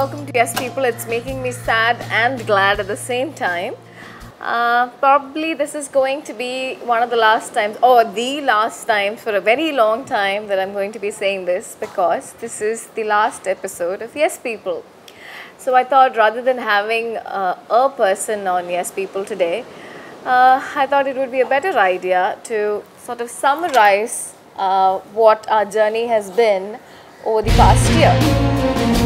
welcome to Yes People. It's making me sad and glad at the same time. Probably this is going to be one of the last times, or the last time for a very long time that I'm going to be saying this, because this is the last episode of Yes People. So I thought rather than having a person on Yes People today, I thought it would be a better idea to sort of summarize what our journey has been over the past year.